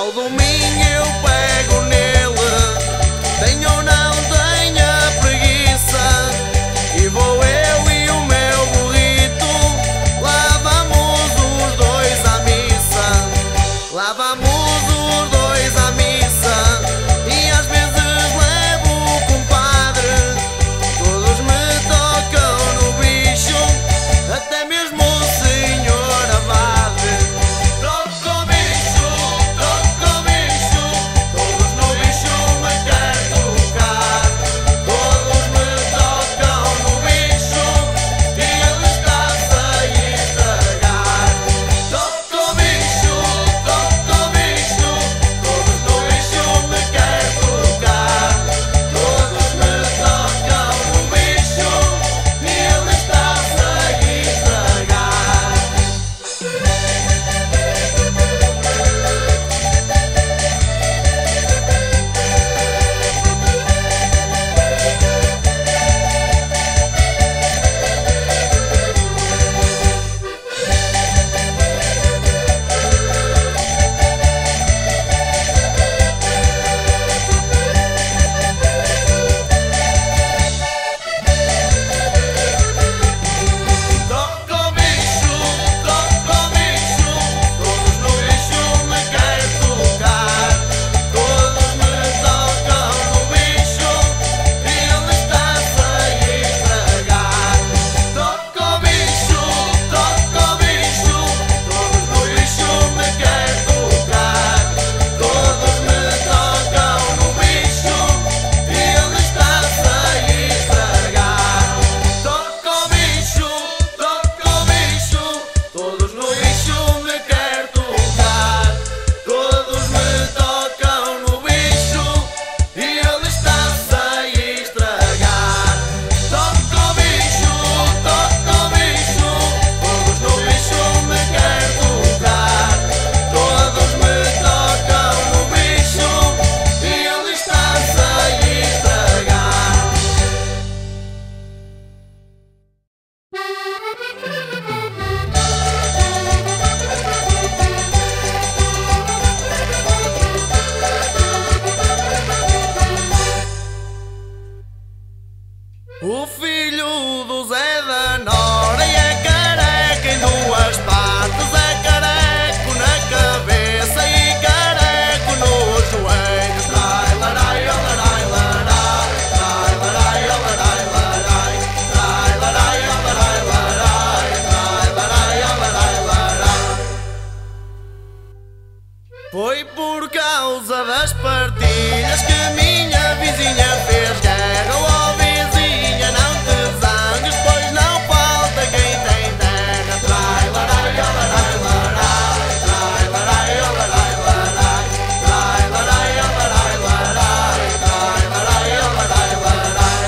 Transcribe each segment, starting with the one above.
Ao domingo eu pego nele, tenho ou não tenha preguiça, e vou eu e o meu burrito, lá vamos os dois à missa. Lá vamos os dois à missa, e às vezes levo o compadre. Todos me tocam no bicho, até mesmo o senhor abade. Toco o bicho, todos no bicho me querem tocar. Todos me tocam no bicho, e ele está-se a estragar. Toco o bicho, todos no bicho me querem tocar. Todos me tocam no bicho, e ele está-se a estragar. Toco o bicho, todos no bicho me querem tocar. Todos me tocam no bicho, e ele está-se a estragar. Toco o bicho, todos no bicho me querem tocar. Todos me tocam no bicho, e ele está-se a estragar. Toco o bicho, todos no bicho me querem tocar. Todos me tocam no bicho, e ele está-se a estragar. Toco o bicho, todos no bicho me querem tocar. Todos me tocam no bicho, e ele está-se a estragar. O filho do Zé da Nora é careca em duas partes, é careco na cabeça e careco nos joelhos. Lai, larai, larai, larai, lai, larai, larai, larai, lai, larai, larai, larai, lai, larai, larai, larai. Foi por causa das partilhas que minha vizinha fez guerra. Oh, vizinha, não te zangues, pois não falta quem tem terra. Lai, larai, larai, larai, lai, larai, larai, larai, lai, larai, larai, larai, lai, larai, larai, larai.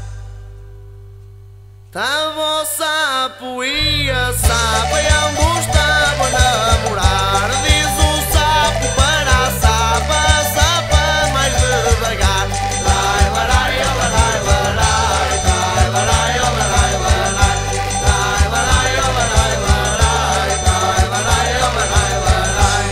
Tava o sapo e a sapa, e ambos estavam a namorar. Diz o sapo para a sapa mais devagar. Lai, larai, larai, larai, lai, larai, larai, larai, lai, larai, larai, larai, lai, larai, larai, larai.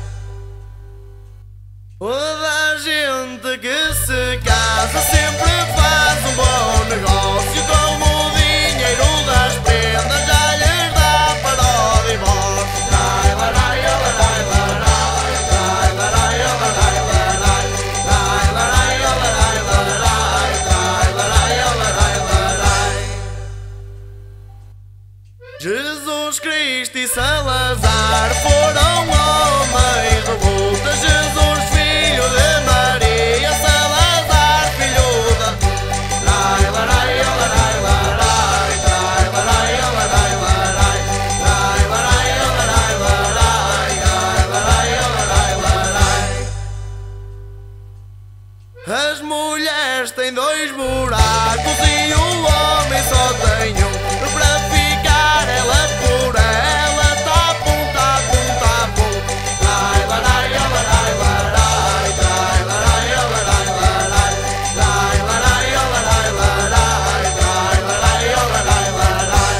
Toda a gente que se casa sempre faz um bom negócio, com o dinheiro das prendas já lhes dá para o divórcio. Lai, larai, larai, larai, lai, larai, larai, larai, lai, larai, larai, larai, lai, larai, larai, larai. Jesus Cristo e Salazar foram homens de luta. Jesus, filho de Maria, Salazar, filho da... Lai, larai, larai, larai, lai, larai, larai, larai, lai, larai, larai, larai, lai, larai, larai, larai. As mulheres têm dois buracos e o homem só tem um. Para ficar ela por ela, tá pum, tá pum, tá pum. Lai, larai, larai, larai, lai, larai, larai, larai, lai, larai, larai, larai, lai, larai, larai, larai.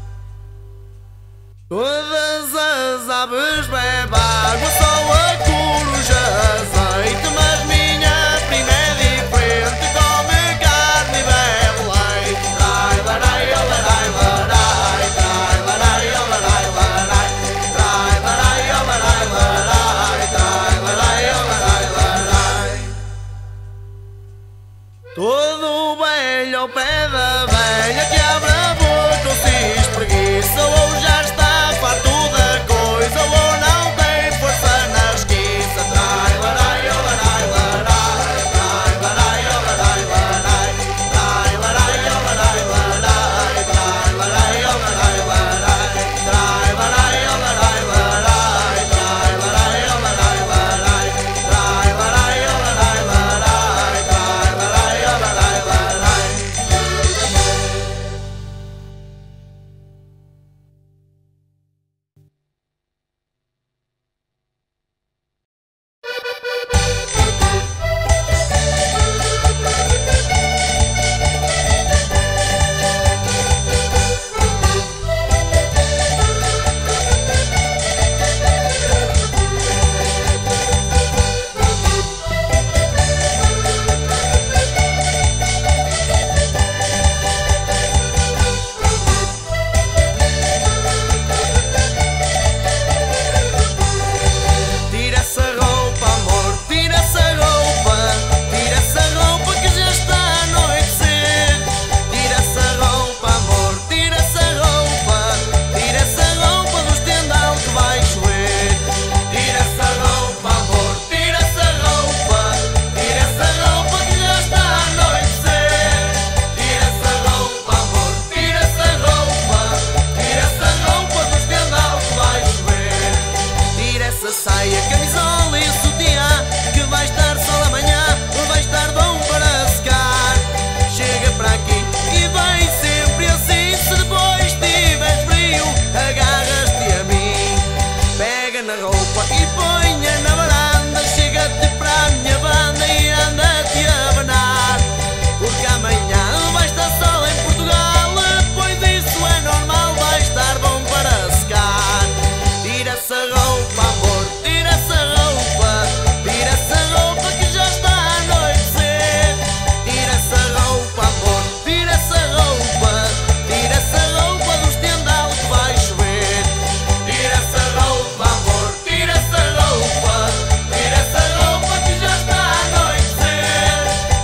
Todas as aves bebem água, só a saia, camisola e sutiã, que vai estar sol amanhã, vai estar bom para secar. Chega para aqui e vai sempre assim. Se depois tiveres frio, agarras-te a mim. Pega na roupa e põe-a na varanda, chega-te para a minha banda e anda-te a abanar. Porque amanhã vai estar sol em Portugal, pois isso é normal, vai estar bom para secar. Tira essa roupa, amor, tira essa roupa, tira essa roupa que já está a anoitecer. Tira essa roupa, amor, tira essa roupa, tira essa roupa do estendal que vai chover. Tira essa roupa, amor, tira essa roupa, tira essa roupa que já está a anoitecer.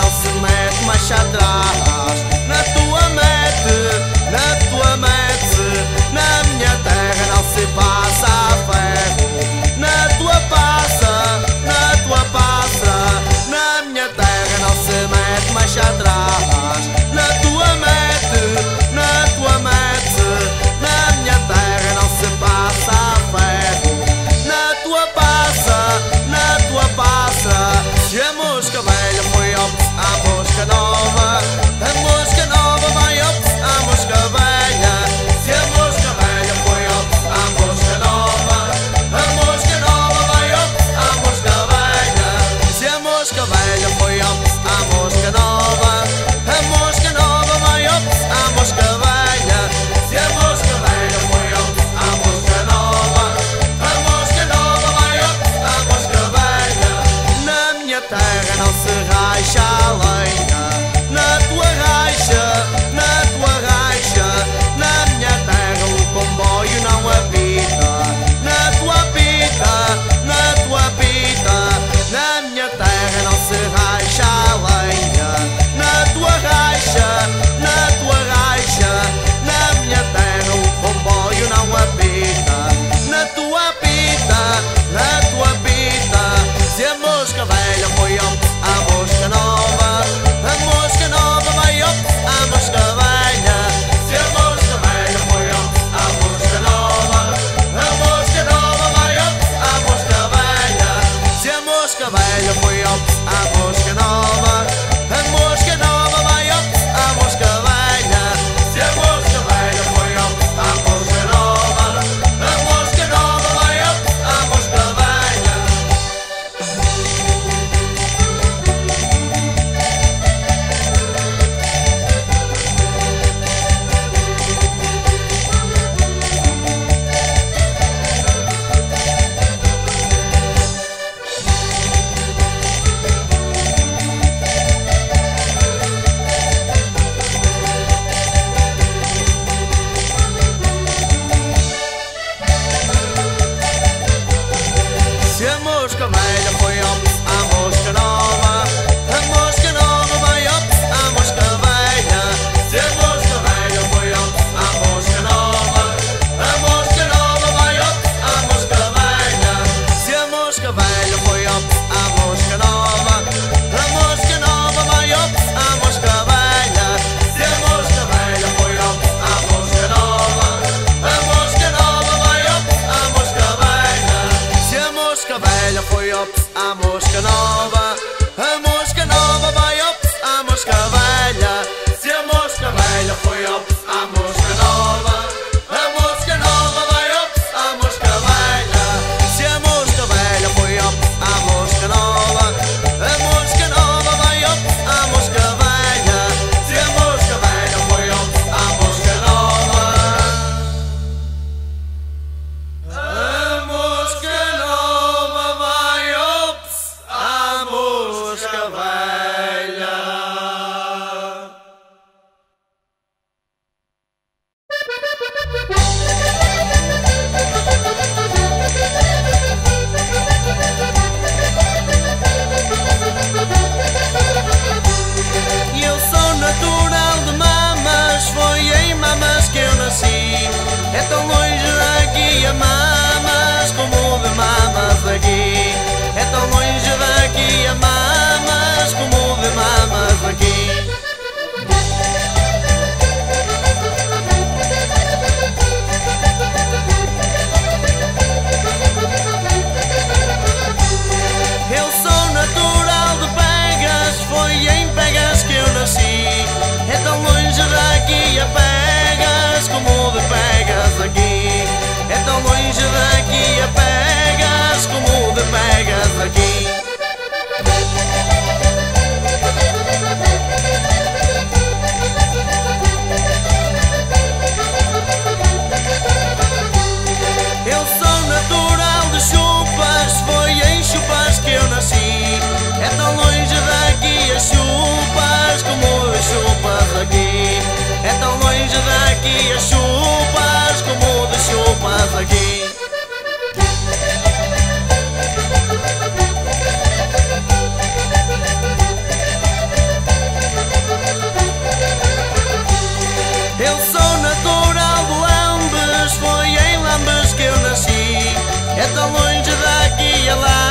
não se mete marcha atrás. Na tua mete, na minha terra não se passa a ferro. Na tua passa, na minha terra não se mete marcha atrás. Na tua mete, na minha terra não se passa a ferro. Na tua passa, se a mosca velha foi à mosca nova, É tão longe daqui a lá.